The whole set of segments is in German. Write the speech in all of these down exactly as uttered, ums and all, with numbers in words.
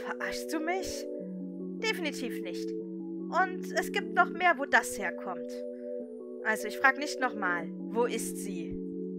Verarschst du mich? Definitiv nicht. Und es gibt noch mehr, wo das herkommt. Also, ich frage nicht nochmal. Wo ist sie?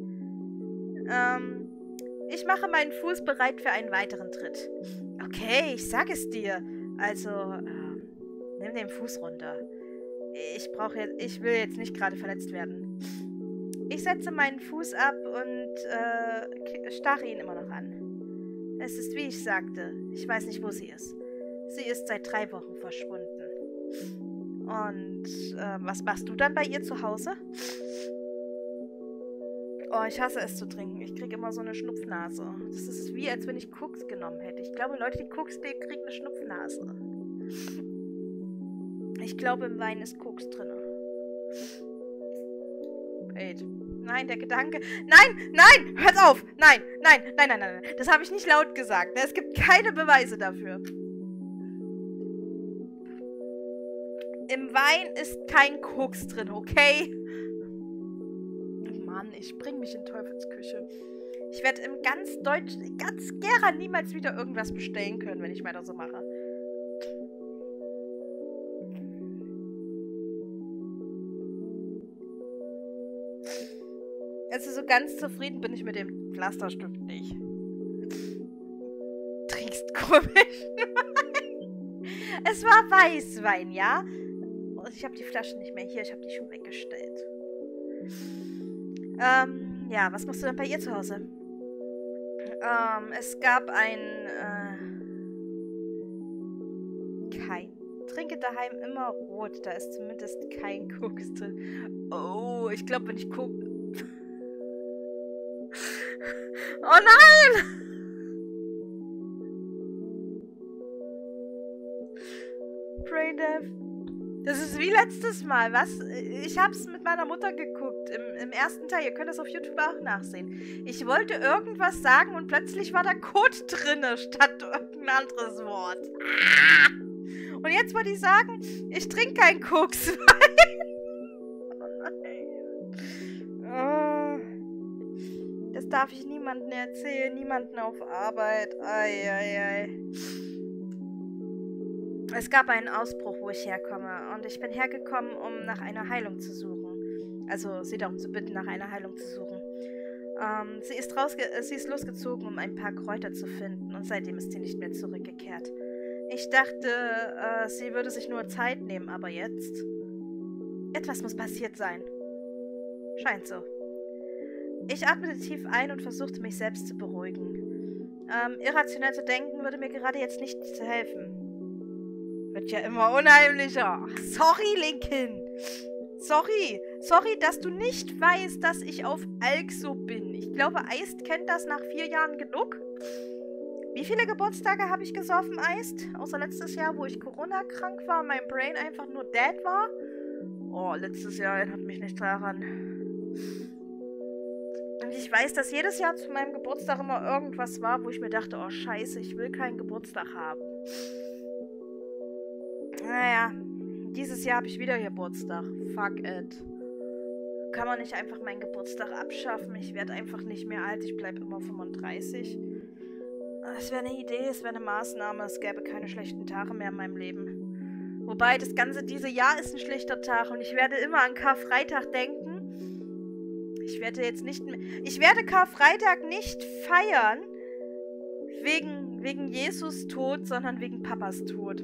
Ähm, ich mache meinen Fuß bereit für einen weiteren Tritt. Okay, ich sag es dir. Also, ähm, nimm den Fuß runter. Ich brauche jetzt, ich will jetzt nicht gerade verletzt werden. Ich setze meinen Fuß ab und äh, starre ihn immer noch an. Es ist, wie ich sagte. Ich weiß nicht, wo sie ist. Sie ist seit drei Wochen verschwunden. Und äh, was machst du dann bei ihr zu Hause? Oh, ich hasse es zu trinken. Ich kriege immer so eine Schnupfnase. Das ist wie, als wenn ich Koks genommen hätte. Ich glaube, Leute, die Koks nehmen, kriegen eine Schnupfnase. Ich glaube, im Wein ist Koks drin. Wait. Nein, der Gedanke... Nein, nein, hört auf! Nein, nein, nein, nein, nein. Das habe ich nicht laut gesagt. Es gibt keine Beweise dafür. Im Wein ist kein Koks drin, okay? Mann, ich bring mich in Teufelsküche. Ich werde im ganz Deutsch, ganz Gera niemals wieder irgendwas bestellen können, wenn ich weiter so mache. Also so ganz zufrieden bin ich mit dem Pflasterstift nicht. Trinkst komisch. Es war Weißwein, ja? Und ich habe die Flasche nicht mehr hier, ich habe die schon weggestellt. Ähm, ja, was machst du denn bei ihr zu Hause? Ähm, es gab ein, äh, kein. Trinke daheim immer rot, da ist zumindest kein Koks drin. Oh, ich glaube, wenn ich Koks... Oh nein! Braindeath. Das ist wie letztes Mal, was? Ich hab's mit meiner Mutter geguckt, im, im ersten Teil. Ihr könnt das auf YouTube auch nachsehen. Ich wollte irgendwas sagen und plötzlich war da Code drinne, statt irgendein anderes Wort. Ah! Und jetzt wollte ich sagen, ich trinke keinen Koks. Oh nein. Oh. Das darf ich niemandem erzählen, niemanden auf Arbeit. Ei, ei, ei. Es gab einen Ausbruch, wo ich herkomme, und ich bin hergekommen, um nach einer Heilung zu suchen. Also, sie darum zu bitten, nach einer Heilung zu suchen. Ähm, sie ist, rausge äh, sie ist losgezogen, um ein paar Kräuter zu finden, und seitdem ist sie nicht mehr zurückgekehrt. Ich dachte, äh, sie würde sich nur Zeit nehmen, aber jetzt... Etwas muss passiert sein. Scheint so. Ich atmete tief ein und versuchte, mich selbst zu beruhigen. Ähm, irrationell zu denken, würde mir gerade jetzt nicht helfen. Wird ja immer unheimlicher. Ach, sorry, Lincoln. Sorry. Sorry, dass du nicht weißt, dass ich auf Alxo bin. Ich glaube, Eist kennt das nach vier Jahren genug. Wie viele Geburtstage habe ich gesoffen, Eist? Außer letztes Jahr, wo ich Corona-krank war und mein Brain einfach nur dead war. Oh, letztes Jahr erinnert mich nicht daran. Und ich weiß, dass jedes Jahr zu meinem Geburtstag immer irgendwas war, wo ich mir dachte, oh scheiße, ich will keinen Geburtstag haben. Naja, dieses Jahr habe ich wieder Geburtstag. Fuck it. Kann man nicht einfach meinen Geburtstag abschaffen? Ich werde einfach nicht mehr alt, ich bleibe immer fünfunddreißig. Es wäre eine Idee, es wäre eine Maßnahme, es gäbe keine schlechten Tage mehr in meinem Leben. Wobei, das ganze diese Jahr ist ein schlechter Tag und ich werde immer an Karfreitag denken. Ich werde jetzt nicht mehr... Ich werde Karfreitag nicht feiern wegen, wegen Jesus Tod, sondern wegen Papas Tod.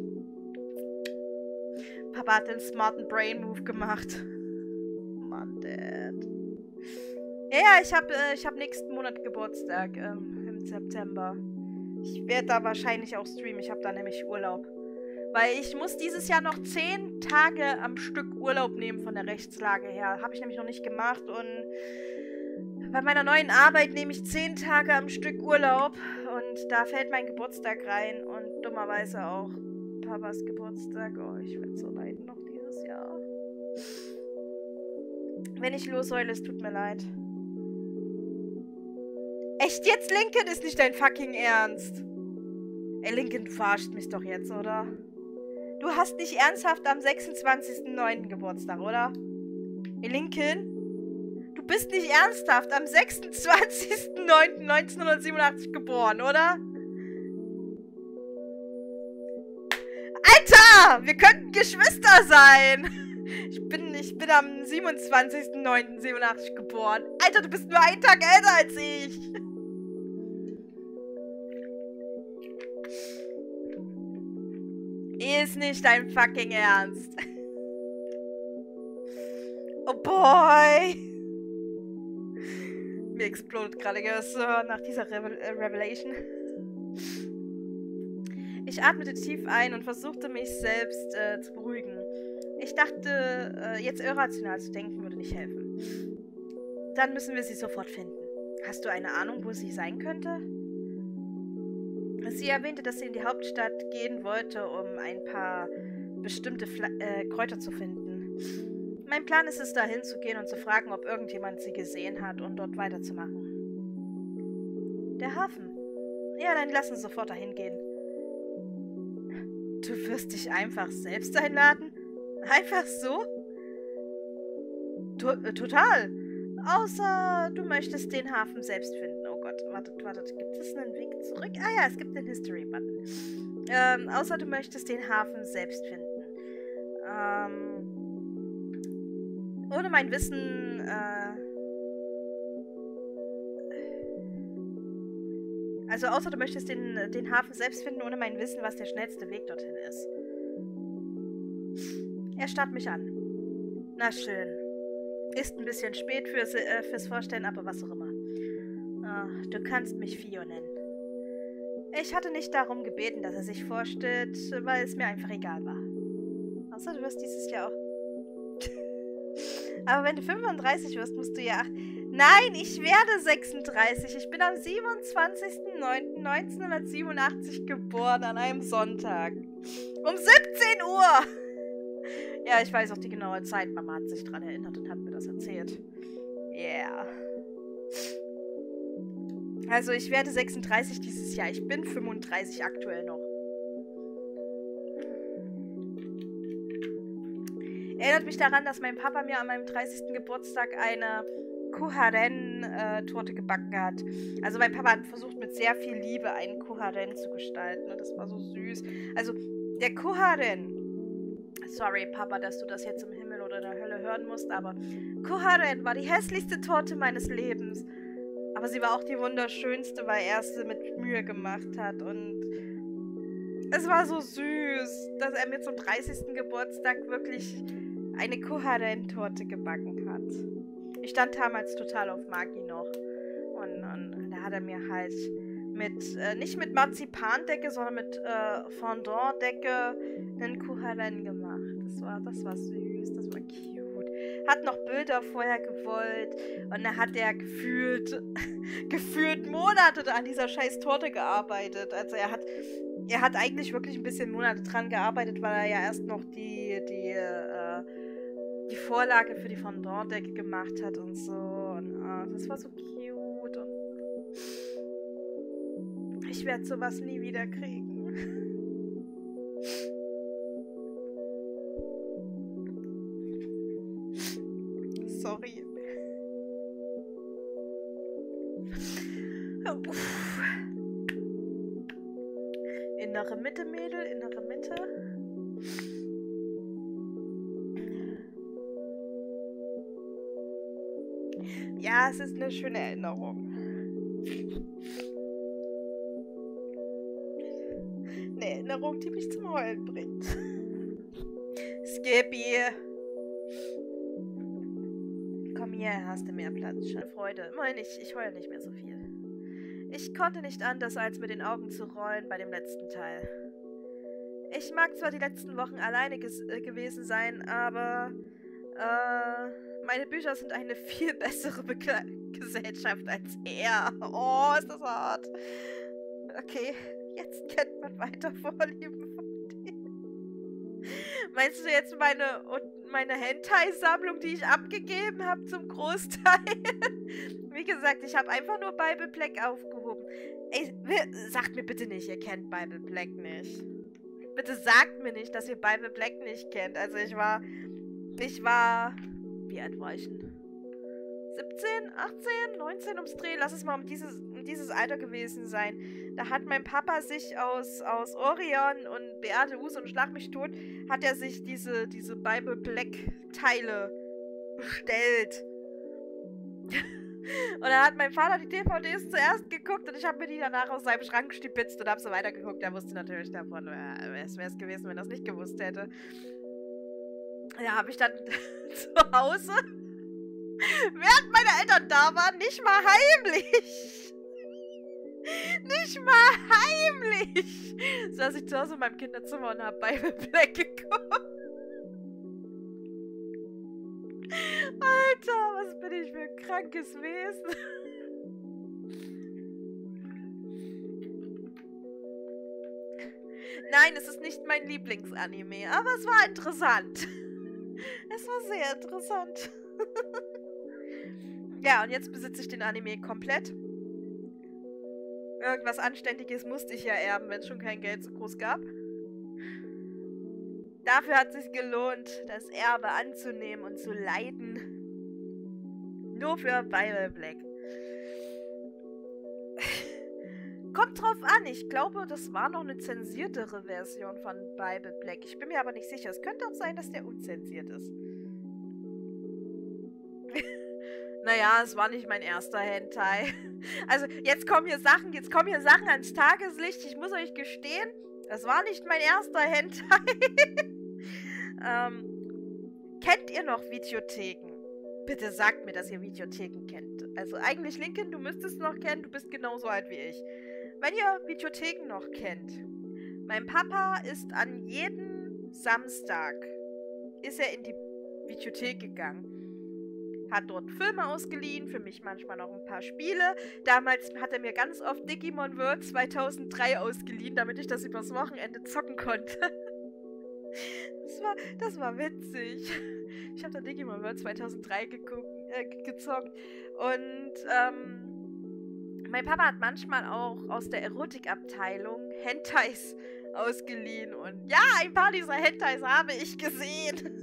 Papa hat den smarten Brain-Move gemacht. Mann, Dad. Ja, ja, ich habe äh, ich hab nächsten Monat Geburtstag, ähm, im September. Ich werde da wahrscheinlich auch streamen. Ich habe da nämlich Urlaub. Weil ich muss dieses Jahr noch zehn Tage am Stück Urlaub nehmen von der Rechtslage her. Habe ich nämlich noch nicht gemacht. Und bei meiner neuen Arbeit nehme ich zehn Tage am Stück Urlaub. Und da fällt mein Geburtstag rein. Und dummerweise auch Papas Geburtstag. Oh, ich werde so leiden noch dieses Jahr. Wenn ich losheule, es tut mir leid. Echt jetzt, Lincoln? Ist nicht dein fucking Ernst? Ey, Lincoln, du verarschst mich doch jetzt, oder? Du hast nicht ernsthaft am sechsundzwanzigsten neunten Geburtstag, oder? Ey, Lincoln? Du bist nicht ernsthaft am sechsundzwanzigsten neunten neunzehnhundertsiebenundachtzig geboren, oder? Ah, wir könnten Geschwister sein. Ich bin, ich bin am siebenundzwanzigsten neunten siebenundachtzig geboren. Alter, du bist nur einen Tag älter als ich. Ist nicht dein fucking Ernst. Oh boy. Mir explodiert gerade Gehör nach dieser Re äh, Revelation. Ich atmete tief ein und versuchte mich selbst äh, zu beruhigen. Ich dachte, äh, jetzt irrational zu denken würde nicht helfen. Dann müssen wir sie sofort finden. Hast du eine Ahnung, wo sie sein könnte? Sie erwähnte, dass sie in die Hauptstadt gehen wollte, um ein paar bestimmte Fla äh, Kräuter zu finden. Mein Plan ist es, dahin zu gehen und zu fragen, ob irgendjemand sie gesehen hat und dort weiterzumachen. Der Hafen. Ja, dann lass uns sofort dahin gehen. Du wirst dich einfach selbst einladen? Einfach so? To äh, total. Außer du möchtest den Hafen selbst finden. Oh Gott, wartet, wartet. Gibt es einen Weg zurück? Ah ja, es gibt den History-Button. Ähm, außer du möchtest den Hafen selbst finden. Ähm, ohne mein Wissen, äh... Also außer du möchtest den, den Hafen selbst finden, ohne mein Wissen, was der schnellste Weg dorthin ist. Er starrt mich an. Na schön. Ist ein bisschen spät fürs, äh, fürs Vorstellen, aber was auch immer. Oh, du kannst mich Fio nennen. Ich hatte nicht darum gebeten, dass er sich vorstellt, weil es mir einfach egal war. Außer du wirst dieses Jahr auch... Aber wenn du fünfunddreißig wirst, musst du ja... Nein, ich werde sechsunddreißig. Ich bin am siebenundzwanzigsten neunten neunzehnhundertsiebenundachtzig geboren, an einem Sonntag. Um siebzehn Uhr! Ja, ich weiß auch die genaue Zeit. Mama hat sich dran erinnert und hat mir das erzählt. Yeah. Also, ich werde sechsunddreißig dieses Jahr. Ich bin fünfunddreißig aktuell noch. Erinnert mich daran, dass mein Papa mir an meinem dreißigsten Geburtstag eine Kuharen-Torte gebacken hat. Also mein Papa hat versucht, mit sehr viel Liebe einen Kuharen zu gestalten. Und das war so süß. Also, der Kuharen... Sorry, Papa, dass du das jetzt im Himmel oder in der Hölle hören musst, aber Kuharen war die hässlichste Torte meines Lebens. Aber sie war auch die wunderschönste, weil er sie mit Mühe gemacht hat. Und es war so süß, dass er mir zum dreißigsten Geburtstag wirklich eine Kuharen-Torte gebacken hat. Ich stand damals total auf Magi noch. Und, und da hat er mir halt mit, äh, nicht mit Marzipandecke, sondern mit äh, Fondant-Decke einen Kuharen gemacht. Das war, das war süß, das war cute. Hat noch Bilder vorher gewollt und da hat er gefühlt, gefühlt Monate an dieser scheiß Torte gearbeitet. Also er hat, er hat eigentlich wirklich ein bisschen Monate dran gearbeitet, weil er ja erst noch die, die, äh, die Vorlage für die Fondant-Decke gemacht hat und so. Und oh, das war so cute. Und ich werde sowas nie wieder kriegen. Sorry. Uff. Innere Mitte, Mädel, innere Mitte. Ja, es ist eine schöne Erinnerung. Eine Erinnerung, die mich zum Heulen bringt. Skippy. Komm hier, hast du mehr Platz. Schöne Freude. Immerhin, ich, ich heule nicht mehr so viel. Ich konnte nicht anders, als mit den Augen zu rollen bei dem letzten Teil. Ich mag zwar die letzten Wochen alleine äh, gewesen sein, aber äh, meine Bücher sind eine viel bessere Be Gesellschaft als er. Oh, ist das hart. Okay, jetzt kennt man weiter Vorlieben von denen. Meinst du jetzt meine, meine Hentai-Sammlung, die ich abgegeben habe zum Großteil? Wie gesagt, ich habe einfach nur Bible Black aufgehoben. Ey, sagt mir bitte nicht, ihr kennt Bible Black nicht. Bitte sagt mir nicht, dass ihr Bible Black nicht kennt. Also ich war, ich war, wie alt war ich denn? siebzehn, achtzehn, neunzehn ums Dreh. Lass es mal um dieses, um dieses Alter gewesen sein. Da hat mein Papa sich aus, aus Orion und Beate Use und Schlag mich tot, hat er sich diese, diese Bible Black Teile bestellt. Und dann hat mein Vater die D V Ds zuerst geguckt und ich habe mir die danach aus seinem Schrank stibitzt und habe so weitergeguckt. Er wusste natürlich davon. Es wäre es gewesen, wenn er es nicht gewusst hätte. Ja, habe ich dann zu Hause, während meine Eltern da waren, nicht mal heimlich. Nicht mal heimlich. Saß ich zu Hause in meinem Kinderzimmer und habe Bible Black geguckt. Alter, was bin ich für ein krankes Wesen. Nein, es ist nicht mein Lieblingsanime, aber es war interessant. Es war sehr interessant. Ja, und jetzt besitze ich den Anime komplett. Irgendwas Anständiges musste ich ja erben, wenn es schon kein Geld so groß gab. Dafür hat es sich gelohnt, das Erbe anzunehmen und zu leiden. Nur für Bible Black. Kommt drauf an, ich glaube, das war noch eine zensiertere Version von Bible Black. Ich bin mir aber nicht sicher. Es könnte auch sein, dass der unzensiert ist. Naja, es war nicht mein erster Hentai. Also, jetzt kommen hier Sachen, jetzt kommen hier Sachen ans Tageslicht. Ich muss euch gestehen, das war nicht mein erster Hentai. ähm, kennt ihr noch Videotheken? Bitte sagt mir, dass ihr Videotheken kennt. Also eigentlich, Lincoln, du müsstest noch kennen, du bist genauso alt wie ich. Wenn ihr Videotheken noch kennt, mein Papa ist an jeden Samstag, ist er in die Videothek gegangen. Hat dort Filme ausgeliehen, für mich manchmal noch ein paar Spiele. Damals hat er mir ganz oft Digimon World zweitausenddrei ausgeliehen, damit ich das übers Wochenende zocken konnte. Das war, das war witzig. Ich habe da Digimon World zweitausenddrei geguckt, äh, gezockt. Und ähm, mein Papa hat manchmal auch aus der Erotikabteilung Hentais ausgeliehen. Und ja, ein paar dieser Hentais habe ich gesehen.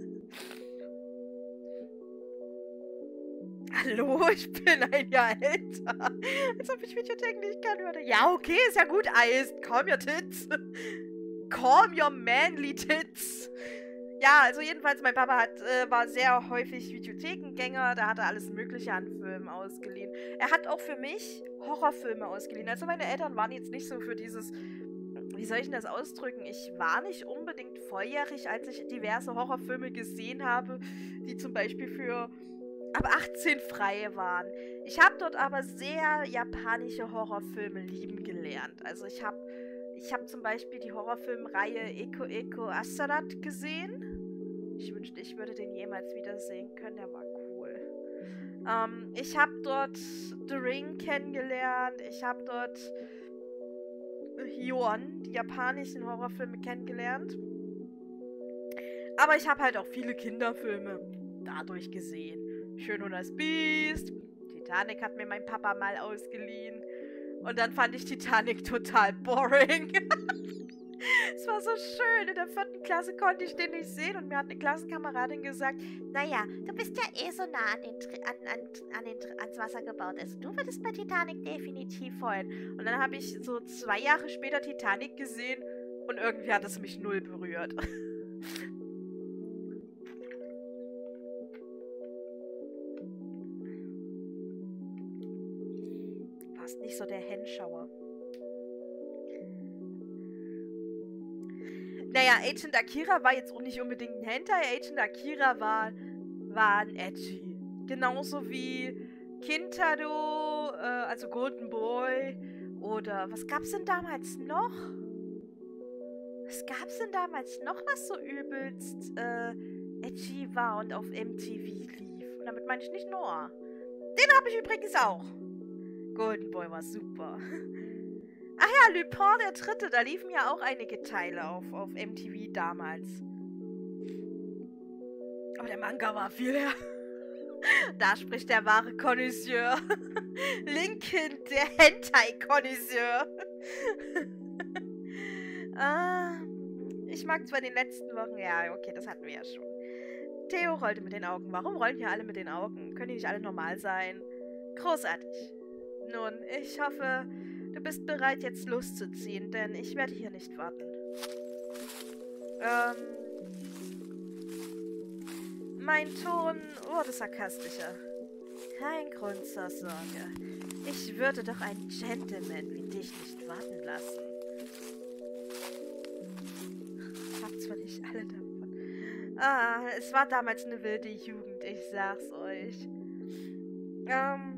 Hallo, ich bin ein Jahr älter. Als ob ich Videotheken nicht kennen würde. Ja, okay, ist ja gut, Eis. Calm your tits. Calm your manly tits. Ja, also jedenfalls, mein Papa hat, äh, war sehr häufig Videothekengänger. Da hat er alles Mögliche an Filmen ausgeliehen. Er hat auch für mich Horrorfilme ausgeliehen. Also meine Eltern waren jetzt nicht so für dieses... Wie soll ich denn das ausdrücken? Ich war nicht unbedingt volljährig, als ich diverse Horrorfilme gesehen habe, die zum Beispiel für... ab achtzehn frei waren. Ich habe dort aber sehr japanische Horrorfilme lieben gelernt. Also ich habe ich hab zum Beispiel die Horrorfilmreihe Eko Eko Asarat gesehen. Ich wünschte, ich würde den jemals wiedersehen können. Der war cool. Ähm, ich habe dort The Ring kennengelernt. Ich habe dort Hyon, die japanischen Horrorfilme, kennengelernt. Aber ich habe halt auch viele Kinderfilme dadurch gesehen. Schön und das Biest. Titanic hat mir mein Papa mal ausgeliehen. Und dann fand ich Titanic total boring. Es war so schön. In der vierten Klasse konnte ich den nicht sehen. Und mir hat eine Klassenkameradin gesagt, naja, du bist ja eh so nah an den, an, an, an den, ans Wasser gebaut. Also du würdest bei Titanic definitiv heulen. Und dann habe ich so zwei Jahre später Titanic gesehen. Und irgendwie hat es mich null berührt. Nicht so der Henschauer. Naja, Agent Akira war jetzt auch nicht unbedingt ein Hentai. Agent Akira war, war ein Edgy. Genauso wie Kintaro, äh, also Golden Boy. Oder was gab's denn damals noch? Was gab's denn damals noch, was so übelst äh, edgy war und auf M T V lief? Und damit meine ich nicht Noah. Den habe ich übrigens auch. Golden Boy war super. Ach ja, Lupin der Dritte, da liefen ja auch einige Teile auf, auf M T V damals. Aber der Manga war viel her. Da spricht der wahre Connoisseur. Lincoln, der Hentai-Connoisseur. ah, ich mag zwar in den letzten Wochen... Ja, okay, das hatten wir ja schon. Theo rollte mit den Augen. Warum rollen hier alle mit den Augen? Können die nicht alle normal sein? Großartig. Nun, ich hoffe, du bist bereit, jetzt loszuziehen, denn ich werde hier nicht warten. Ähm, mein Ton wurde sarkastischer. Kein Grund zur Sorge. Ich würde doch einen Gentleman wie dich nicht warten lassen. Habt zwar nicht alle davon. Ah, es war damals eine wilde Jugend, ich sag's euch. Ähm,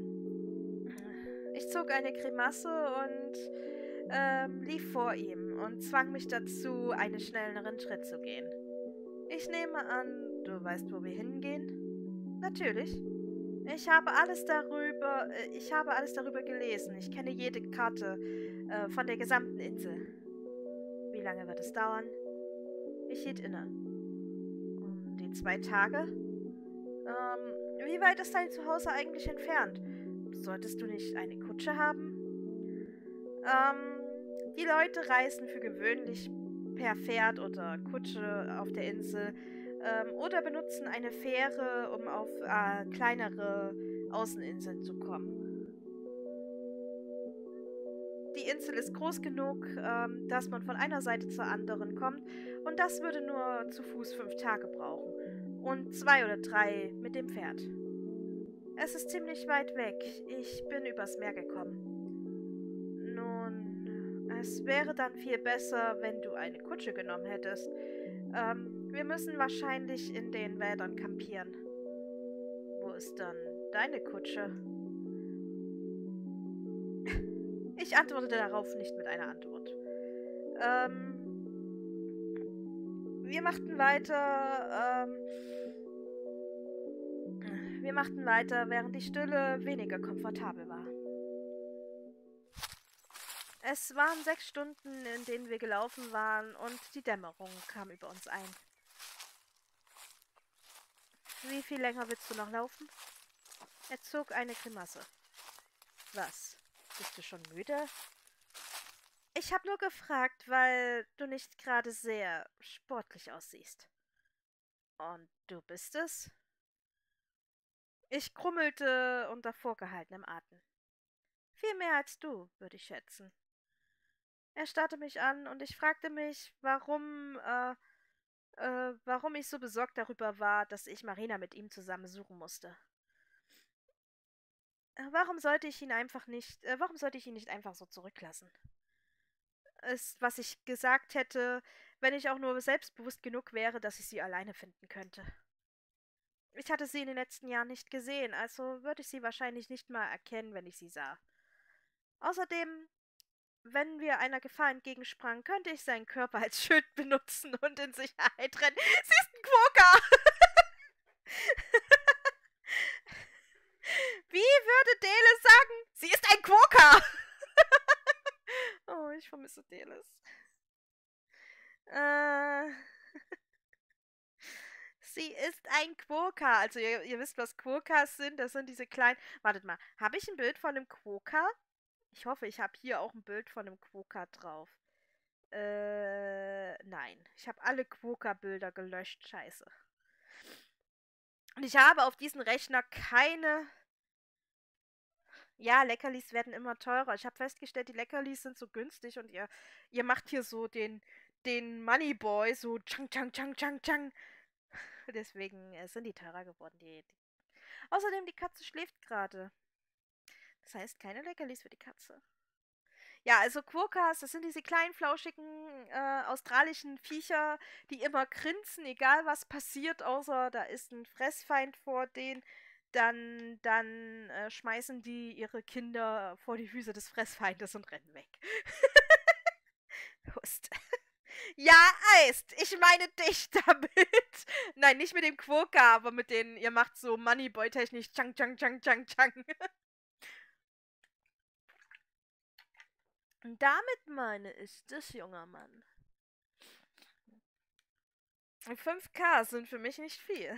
ich zog eine Grimasse und ähm, lief vor ihm und zwang mich dazu, einen schnelleren Schritt zu gehen. Ich nehme an, du weißt, wo wir hingehen? Natürlich. Ich habe alles darüber, äh, ich habe alles darüber gelesen. Ich kenne jede Karte äh, von der gesamten Insel. Wie lange wird es dauern? Ich hielt inne. Um die zwei Tage? Ähm, wie weit ist dein Zuhause eigentlich entfernt? Solltest du nicht eine Kutsche haben? Ähm, die Leute reisen für gewöhnlich per Pferd oder Kutsche auf der Insel ähm, oder benutzen eine Fähre, um auf äh, kleinere Außeninseln zu kommen. Die Insel ist groß genug, ähm, dass man von einer Seite zur anderen kommt und das würde nur zu Fuß fünf Tage brauchen und zwei oder drei mit dem Pferd. Es ist ziemlich weit weg. Ich bin übers Meer gekommen. Nun, es wäre dann viel besser, wenn du eine Kutsche genommen hättest. Ähm, wir müssen wahrscheinlich in den Wäldern kampieren. Wo ist dann deine Kutsche? Ich antwortete darauf nicht mit einer Antwort. Ähm, wir machten weiter, ähm, wir machten weiter, während die Stille weniger komfortabel war. Es waren sechs Stunden, in denen wir gelaufen waren, und die Dämmerung kam über uns ein. Wie viel länger willst du noch laufen? Er zog eine Grimasse. Was? Bist du schon müde? Ich habe nur gefragt, weil du nicht gerade sehr sportlich aussiehst. Und du bist es? Ich krummelte unter vorgehaltenem Atem. Viel mehr als du, würde ich schätzen. Er starrte mich an und ich fragte mich, warum, äh, äh, warum ich so besorgt darüber war, dass ich Marina mit ihm zusammen suchen musste. Äh, Warum sollte ich ihn einfach nicht, äh, warum sollte ich ihn nicht einfach so zurücklassen? Ist, was ich gesagt hätte, wenn ich auch nur selbstbewusst genug wäre, dass ich sie alleine finden könnte. Ich hatte sie in den letzten Jahren nicht gesehen, also würde ich sie wahrscheinlich nicht mal erkennen, wenn ich sie sah. Außerdem, wenn wir einer Gefahr entgegensprangen, könnte ich seinen Körper als Schild benutzen und in Sicherheit rennen. Sie ist ein Quokka! Wie würde Dele sagen? Sie ist ein Quokka! Oh, ich vermisse Deles. Äh... Sie ist ein Quokka. Also ihr, ihr wisst, was Quokkas sind. Das sind diese kleinen... Wartet mal, habe ich ein Bild von einem Quokka? Ich hoffe, ich habe hier auch ein Bild von einem Quokka drauf. Äh, nein. Ich habe alle Quokka-Bilder gelöscht. Scheiße. Und ich habe auf diesem Rechner keine... Ja, Leckerlis werden immer teurer. Ich habe festgestellt, die Leckerlis sind so günstig und ihr, ihr macht hier so den, den Moneyboy, so tschang, tschang, tschang, tschang, tschang. Deswegen äh, sind die teurer geworden. Die, die. Außerdem, die Katze schläft gerade. Das heißt, keine Leckerlis für die Katze. Ja, also Quokkas, das sind diese kleinen, flauschigen, äh, australischen Viecher, die immer grinsen, egal was passiert, außer da ist ein Fressfeind vor denen. Dann, dann äh, schmeißen die ihre Kinder vor die Füße des Fressfeindes und rennen weg. Hust. Ja, Eist, ich meine dich damit. Nein, nicht mit dem Quokka, aber mit denen, ihr macht so Moneyboy-technisch Chang, Chang, Chang, Chang, Chang. Und damit meine ich das, junger Mann. fünf K sind für mich nicht viel.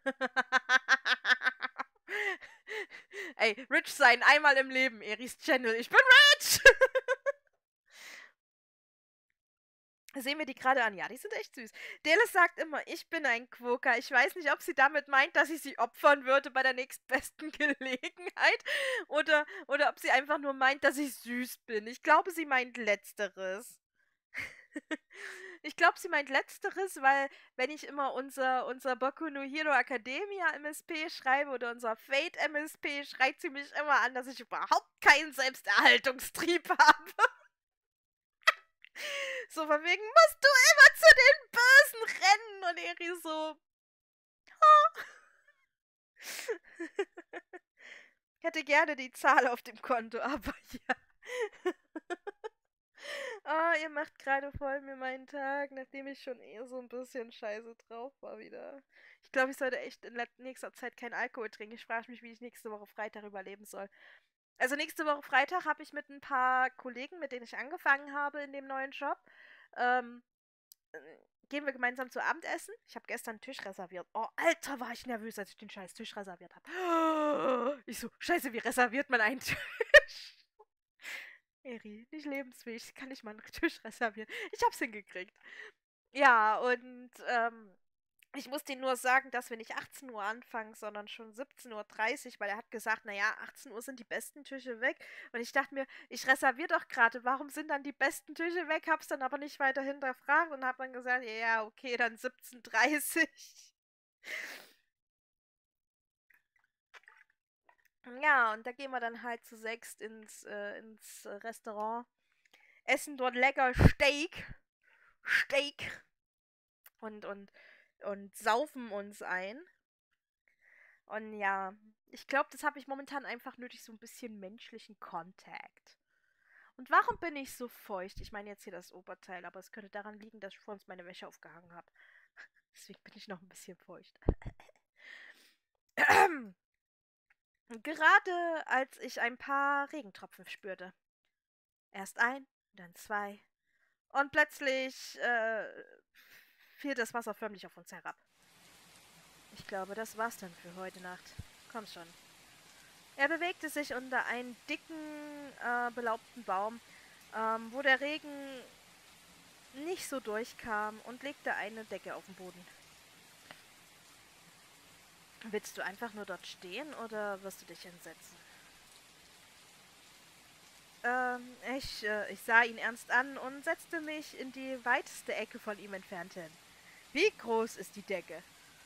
Ey, rich sein, einmal im Leben, Eris Channel. Ich bin rich! Sehen wir die gerade an? Ja, die sind echt süß. Delis sagt immer, ich bin ein Quokka. Ich weiß nicht, ob sie damit meint, dass ich sie opfern würde bei der nächstbesten Gelegenheit. Oder, oder ob sie einfach nur meint, dass ich süß bin. Ich glaube, sie meint Letzteres. Ich glaube, sie meint Letzteres, weil wenn ich immer unser, unser Boku no Hero Academia M S P schreibe oder unser Fate M S P, schreit sie mich immer an, dass ich überhaupt keinen Selbsterhaltungstrieb habe. So von wegen, musst du immer zu den Bösen rennen? Und Eri so, oh. Ich hätte gerne die Zahl auf dem Konto, aber ja. Oh, ihr macht gerade voll mir meinen Tag, nachdem ich schon eh so ein bisschen scheiße drauf war wieder. Ich glaube, ich sollte echt in nächster Zeit keinen Alkohol trinken. Ich frage mich, wie ich nächste Woche Freitag überleben soll. Also nächste Woche Freitag habe ich mit ein paar Kollegen, mit denen ich angefangen habe in dem neuen Job, ähm, äh, gehen wir gemeinsam zu Abendessen. Ich habe gestern einen Tisch reserviert. Oh, Alter, war ich nervös, als ich den scheiß Tisch reserviert habe. Ich so, scheiße, wie reserviert man einen Tisch? Eri, nicht lebensfähig, kann ich mal einen Tisch reservieren. Ich hab's hingekriegt. Ja, und ähm, ich muss dir nur sagen, dass wir nicht achtzehn Uhr anfangen, sondern schon siebzehn Uhr dreißig, weil er hat gesagt, naja, achtzehn Uhr sind die besten Tische weg. Und ich dachte mir, ich reserviere doch gerade, warum sind dann die besten Tische weg? Hab's dann aber nicht weiter hinterfragt und hab dann gesagt, ja, okay, dann siebzehn Uhr dreißig. Ja, und da gehen wir dann halt zu sechst ins, äh, ins Restaurant, essen dort lecker Steak. Steak. Und, und, und saufen uns ein. Und ja, ich glaube, das habe ich momentan einfach nötig, so ein bisschen menschlichen Kontakt. Und warum bin ich so feucht? Ich meine jetzt hier das Oberteil, aber es könnte daran liegen, dass ich vor uns meine Wäsche aufgehangen habe. Deswegen bin ich noch ein bisschen feucht. Gerade als ich ein paar Regentropfen spürte. Erst ein, dann zwei. Und plötzlich äh, fiel das Wasser förmlich auf uns herab. Ich glaube, das war's dann für heute Nacht. Komm schon. Er bewegte sich unter einen dicken, äh, belaubten Baum, ähm, wo der Regen nicht so durchkam und legte eine Decke auf den Boden. Willst du einfach nur dort stehen oder wirst du dich hinsetzen? Ähm, ich, äh, ich sah ihn ernst an und setzte mich in die weiteste Ecke von ihm entfernt hin. Wie groß ist die Decke?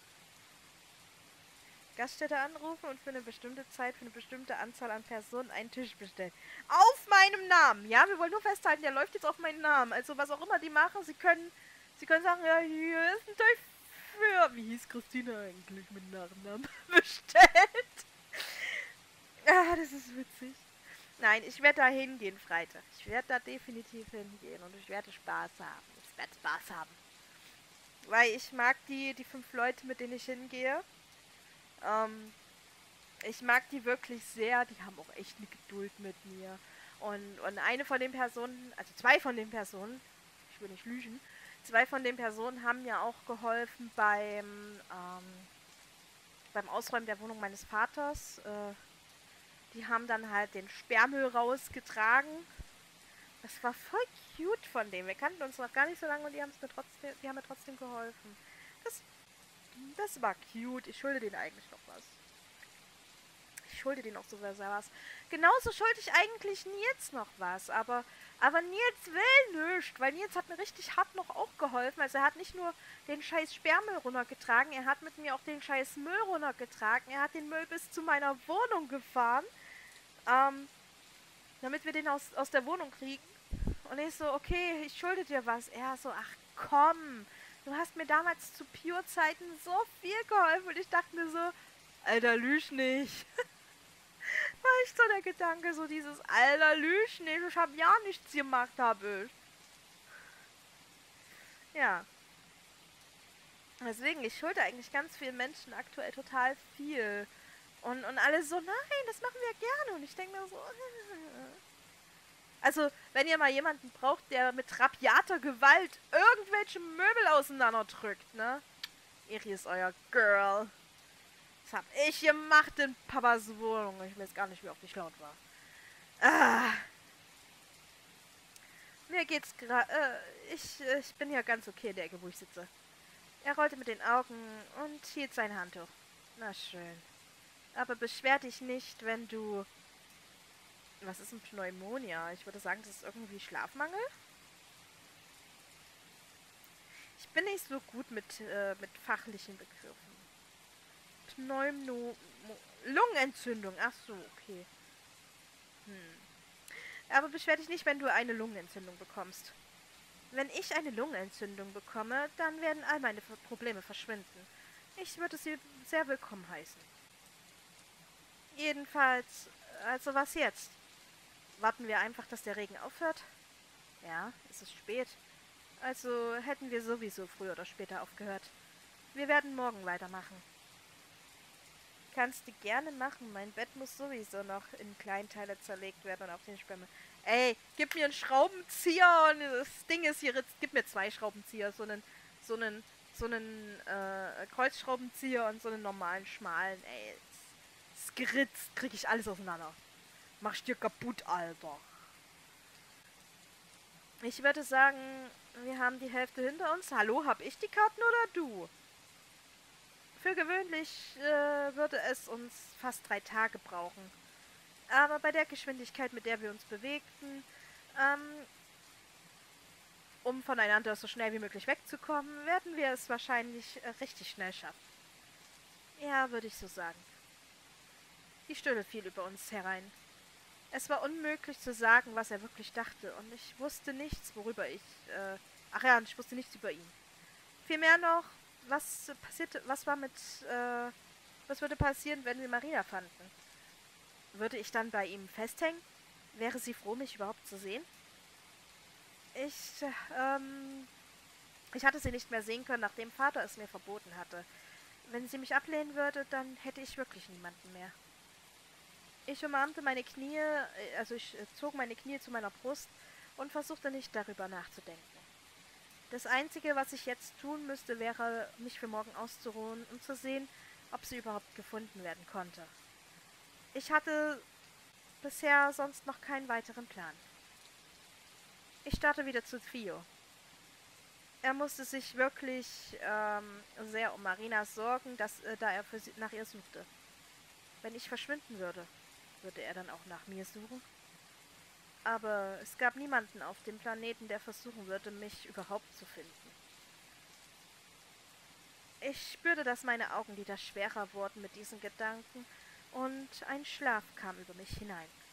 Gaststätte anrufen und für eine bestimmte Zeit, für eine bestimmte Anzahl an Personen einen Tisch bestellen. Auf meinem Namen! Ja, wir wollen nur festhalten, der läuft jetzt auf meinen Namen. Also was auch immer die machen, sie können, sie können sagen, ja, hier ist ein Tisch für, wie hieß Christina eigentlich mit Nachnamen, bestellt. Ah, das ist witzig. Nein, ich werde da hingehen Freitag. Ich werde da definitiv hingehen und ich werde Spaß haben. Ich werde Spaß haben. Weil ich mag die, die fünf Leute, mit denen ich hingehe. Ähm, ich mag die wirklich sehr. Die haben auch echt eine Geduld mit mir. Und, und eine von den Personen, also zwei von den Personen, ich will nicht lügen, zwei von den Personen haben mir auch geholfen beim, ähm, beim Ausräumen der Wohnung meines Vaters. Äh, die haben dann halt den Sperrmüll rausgetragen. Das war voll cute von denen. Wir kannten uns noch gar nicht so lange und die, mir trotzdem, die haben mir trotzdem geholfen. Das, das war cute. Ich schulde denen eigentlich noch was. Ich schulde denen auch sogar was. Genauso schulde ich eigentlich Nils noch was. Aber, aber Nils will nicht, weil Nils hat mir richtig hart noch auch geholfen. Also er hat nicht nur den scheiß Sperrmüll runtergetragen, er hat mit mir auch den scheiß Müll runtergetragen. Er hat den Müll bis zu meiner Wohnung gefahren. Ähm, damit wir den aus, aus der Wohnung kriegen. Und ich so, okay, ich schulde dir was. Er so, ach komm, du hast mir damals zu Pure-Zeiten so viel geholfen. Und ich dachte mir so, Alter, lüg nicht. War echt so der Gedanke, so dieses, Alter, lüg nicht, ich hab ja nichts gemacht, hab ich. Ja. Deswegen, ich schulde eigentlich ganz vielen Menschen aktuell total viel. Und, und alle so, nein, das machen wir gerne. Und ich denke mir so, also, wenn ihr mal jemanden braucht, der mit rabiater Gewalt irgendwelche Möbel auseinanderdrückt, ne? Eri ist euer Girl. Das hab ich gemacht in Papas Wohnung. Ich weiß gar nicht, wie oft ich laut war. Ah. Mir geht's gerade... Äh, ich, ich bin ja ganz okay in der Ecke, wo ich sitze. Er rollte mit den Augen und hielt sein Handtuch. Na schön. Aber beschwer dich nicht, wenn du... Was ist ein Pneumonia? Ich würde sagen, das ist irgendwie Schlafmangel. Ich bin nicht so gut mit, äh, mit fachlichen Begriffen. Pneumo... Lungenentzündung. Ach so, okay. Hm. Aber beschwer dich nicht, wenn du eine Lungenentzündung bekommst. Wenn ich eine Lungenentzündung bekomme, dann werden all meine Probleme verschwinden. Ich würde sie sehr willkommen heißen. Jedenfalls, also was jetzt? Warten wir einfach, dass der Regen aufhört? Ja, es ist spät. Also hätten wir sowieso früher oder später aufgehört. Wir werden morgen weitermachen. Kannst du gerne machen. Mein Bett muss sowieso noch in Kleinteile zerlegt werden und auf den Sperme. Ey, gib mir einen Schraubenzieher und das Ding ist hier jetzt, gib mir zwei Schraubenzieher. So einen, so einen, so einen äh, Kreuzschraubenzieher und so einen normalen, schmalen. Ey, das geritzt, krieg ich alles auseinander. Mach ich dir kaputt, Alter. Ich würde sagen, wir haben die Hälfte hinter uns. Hallo, hab ich die Karten oder du? Für gewöhnlich äh, würde es uns fast drei Tage brauchen. Aber bei der Geschwindigkeit, mit der wir uns bewegten, ähm, um voneinander so schnell wie möglich wegzukommen, werden wir es wahrscheinlich äh, richtig schnell schaffen. Ja, würde ich so sagen. Die Stille fiel über uns herein. Es war unmöglich zu sagen, was er wirklich dachte, und ich wusste nichts, worüber ich... Äh, ach ja, und ich wusste nichts über ihn. Vielmehr noch, was passierte, was war mit... Äh, was würde passieren, wenn wir Marina fanden? Würde ich dann bei ihm festhängen? Wäre sie froh, mich überhaupt zu sehen? Ich, ähm... Ich hatte sie nicht mehr sehen können, nachdem Vater es mir verboten hatte. Wenn sie mich ablehnen würde, dann hätte ich wirklich niemanden mehr. Ich umarmte meine Knie, also ich zog meine Knie zu meiner Brust und versuchte nicht darüber nachzudenken. Das Einzige, was ich jetzt tun müsste, wäre, mich für morgen auszuruhen und zu sehen, ob sie überhaupt gefunden werden konnte. Ich hatte bisher sonst noch keinen weiteren Plan. Ich starrte wieder zu Theo. Er musste sich wirklich ähm, sehr um Marinas sorgen, dass, äh, da er für sie, nach ihr suchte. Wenn ich verschwinden würde, würde er dann auch nach mir suchen? Aber es gab niemanden auf dem Planeten, der versuchen würde, mich überhaupt zu finden. Ich spürte, dass meine Augenlider schwerer wurden mit diesen Gedanken, und ein Schlaf kam über mich hinein.